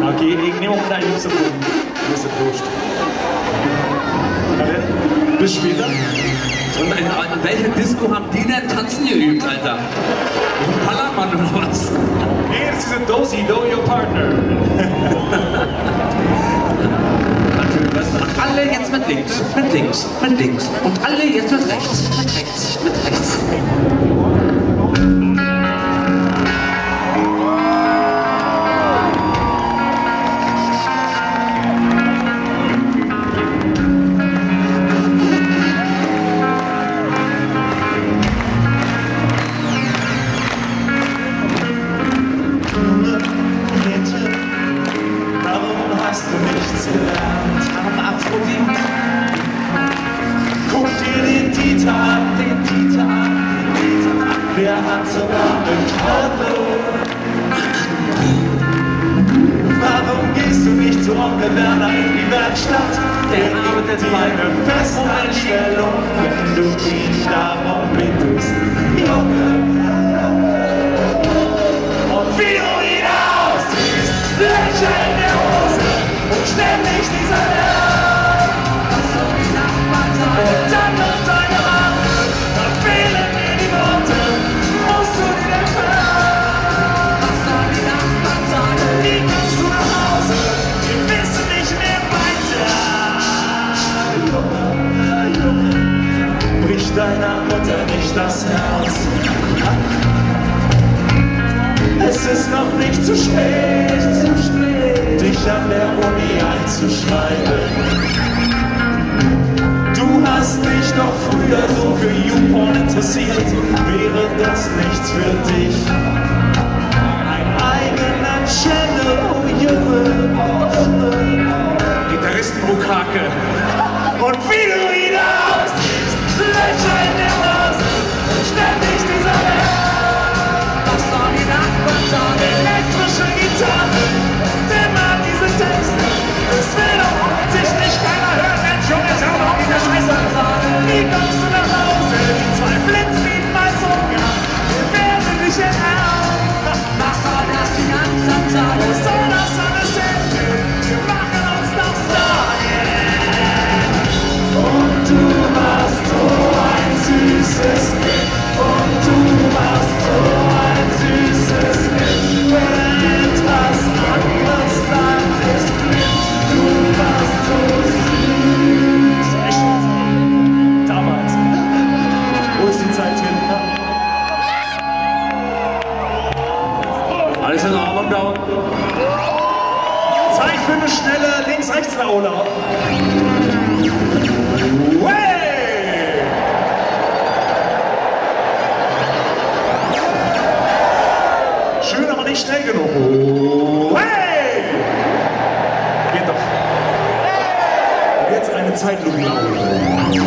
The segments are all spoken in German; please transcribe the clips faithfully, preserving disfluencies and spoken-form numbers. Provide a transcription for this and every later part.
Okay, ich nehme auch deinen liebsten Boden. Das ist wurscht. Bis später. Und in, in welcher Disco haben die denn tanzen geübt, Alter? Ein Ballermann oder was? Nee, das ist ein Dosi, Do Your Partner. Natürlich, weißt du, alle jetzt mit links, mit links, mit links. Und alle jetzt mit rechts, mit rechts, mit rechts. Wer hat so lange Körper? Warum gehst du nicht zu Onkel Werner in die Werkstatt? Der arbeitet meine Festanstellung, wenn du ihn darum bittest, Junge. Und wie du ihn ausziehst, Löcher in der Hose und ständig dieser Lärm. Was soll die Nachbarn sagen? Und dann noch deine Arme, da fehlen mir die Worte. Musst du dir denn hören? Was soll die Nachbarn sagen? Wie kommst du nach Hause? Wir wissen nicht mehr weiter. Junge, Junge, bricht deiner Mutter nicht das Herz. Es ist noch nicht zu spät, zu spät, dich an der Uni einzuschreiben. Du hast dich doch früher so für YouPorn interessiert, wäre das nichts für dich? Ein eigener Channel, oh Junge, oh Junge. Gitarristen-Bukake. Und wie du ihn aussiehst, Löcher in der Hose, ständig dieser Welt. Was soll die Nachbarn sagen? Elektrische Gitarre, und immer diese Texte. Es will doch sich nicht keiner hören, Mensch, Junge, jetzt hör doch auf die Scheiße. Wie kommst du nach Hause? Die zwei Flitzbieten als Hunger, wir werden dich enthauen. Was soll das die ganze Zeit? Was soll das alles enden? Wir machen uns noch Sorgen. Und du warst so ein süßes Kind. Und du warst so ein süßes Kind. Wenn etwas anderes dann ist blind. Du warst so süß. Echt? Damals. Wo ist die Zeit hin? Alles in Ordnung da unten? Zeit für eine schnelle Links-Rechts-Laola. Hey! Schön, aber nicht schnell genug. Hey! Geht doch. Und jetzt eine Zeitlupen-Laola.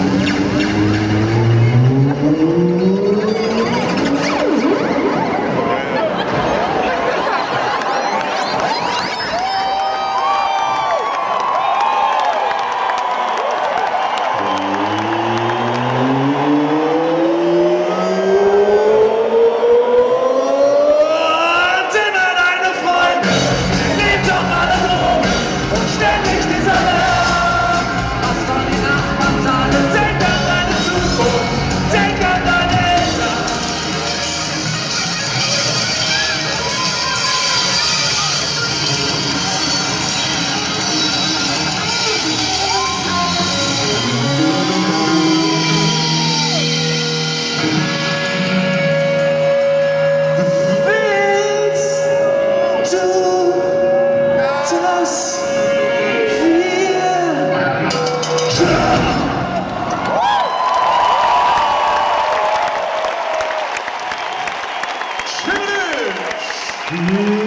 Tschüss.